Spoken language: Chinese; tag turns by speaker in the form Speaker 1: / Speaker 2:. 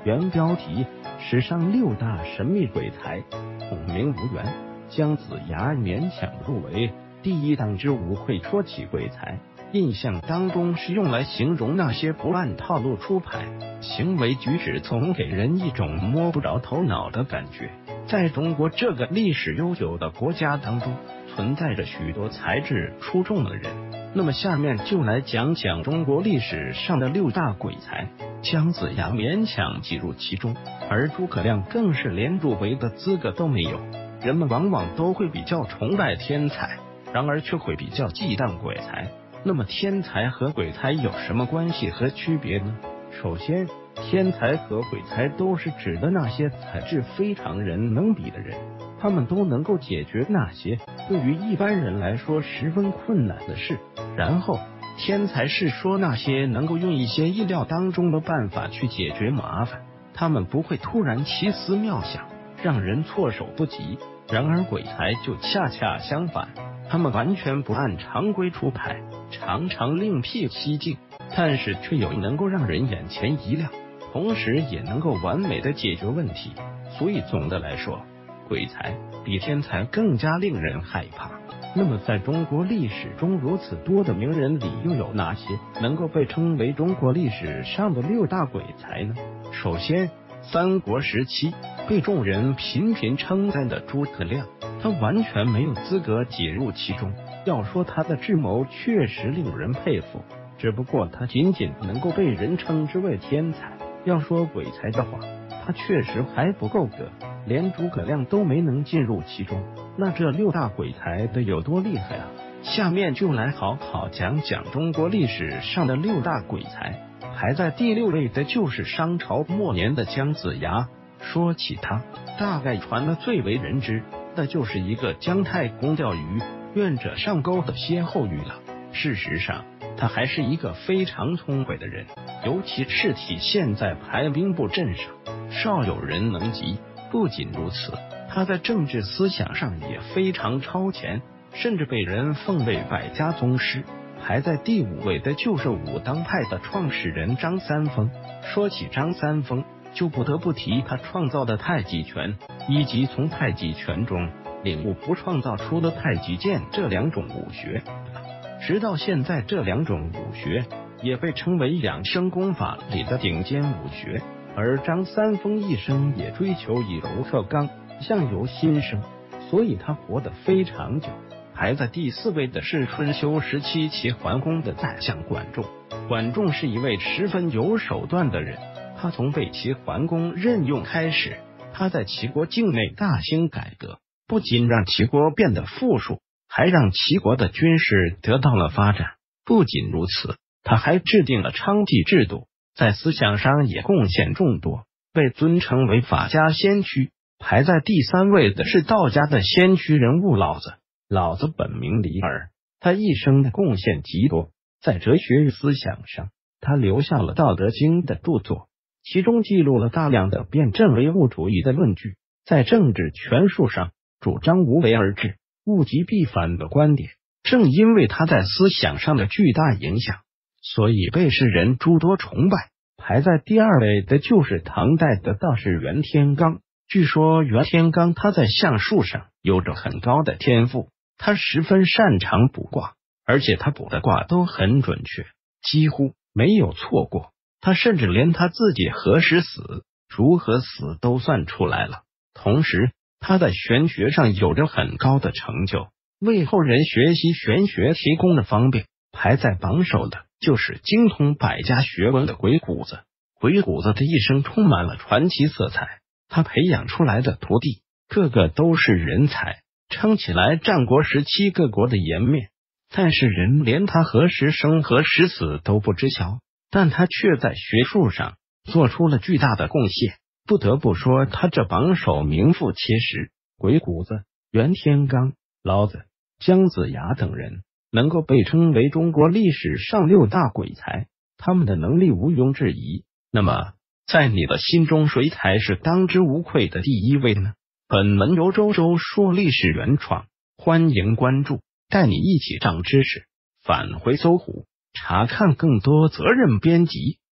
Speaker 1: 原标题：史上6大神秘鬼才，统名无缘。姜子牙勉强入围第一，当之无愧。说起鬼才，印象当中是用来形容那些不按套路出牌，行为举止总给人一种摸不着头脑的感觉。在中国这个历史悠久的国家当中，存在着许多才智出众的人。那么下面就来讲讲中国历史上的6大鬼才。姜子牙勉强挤入其中，而诸葛亮更是连入围的资格都没有。人们往往都会比较崇拜天才，然而却会比较忌惮鬼才。那么天才和鬼才有什么关系和区别呢？首先，天才和鬼才都是指的那些才智非常人能比的人，他们都能够解决那些对于一般人来说十分困难的事。然后，天才是说那些能够用一些意料当中的办法去解决麻烦，他们不会突然奇思妙想，让人措手不及。然而鬼才就恰恰相反，他们完全不按常规出牌，常常另辟蹊径，但是却有能够让人眼前一亮，同时也能够完美的解决问题。所以总的来说，鬼才比天才更加令人害怕。那么在中国历史中如此多的名人里，又有哪些能够被称为中国历史上的6大鬼才呢？首先，三国时期被众人频频称赞的诸葛亮，他完全没有资格挤入其中。要说他的智谋确实令人佩服，只不过他仅仅能够被人称之为天才。要说鬼才的话，他确实还不够格，连诸葛亮都没能进入其中。那这6大鬼才得有多厉害啊？下面就来好好讲讲中国历史上的6大鬼才。排在第6位的就是商朝末年的姜子牙。说起他，大概传的最为人知的就是一个姜太公钓鱼，愿者上钩的歇后语了。事实上，他还是一个非常聪慧的人，尤其是体现在排兵布阵上，少有人能及。不仅如此，他在政治思想上也非常超前，甚至被人奉为百家宗师。排在第5位的就是武当派的创始人张三丰。说起张三丰，就不得不提他创造的太极拳，以及从太极拳中领悟不创造出的太极剑这2种武学。直到现在，这2种武学也被称为养生功法里的顶尖武学。而张三丰一生也追求以柔克刚，相由心生，所以他活得非常久。排在第4位的是春秋时期齐桓公的宰相管仲。管仲是一位十分有手段的人，他从被齐桓公任用开始，他在齐国境内大兴改革，不仅让齐国变得富庶，还让齐国的军事得到了发展。不仅如此，他还制定了娼妓制度，在思想上也贡献众多，被尊称为法家先驱。排在第3位的是道家的先驱人物老子。老子本名李耳，他一生的贡献极多。在哲学与思想上，他留下了《道德经》的著作，其中记录了大量的辩证唯物主义的论据。在政治权术上，主张无为而治、物极必反的观点。正因为他在思想上的巨大影响，所以被世人诸多崇拜。排在第2位的就是唐代的道士袁天罡。据说袁天罡他在相术上有着很高的天赋，他十分擅长卜卦，而且他卜的卦都很准确，几乎没有错过。他甚至连他自己何时死、如何死都算出来了。同时，他在玄学上有着很高的成就，为后人学习玄学提供了方便。排在榜首的就是精通百家学问的鬼谷子。鬼谷子的一生充满了传奇色彩，他培养出来的徒弟个个都是人才，撑起来战国时期各国的颜面。但是人连他何时生何时死都不知晓，但他却在学术上做出了巨大的贡献。不得不说，他这榜首名副其实。鬼谷子、袁天罡、老子、姜子牙等人能够被称为中国历史上6大鬼才，他们的能力毋庸置疑。那么在你的心中，谁才是当之无愧的第1位呢？本文由周周说历史原创，欢迎关注，带你一起长知识。返回搜狐，查看更多责任编辑。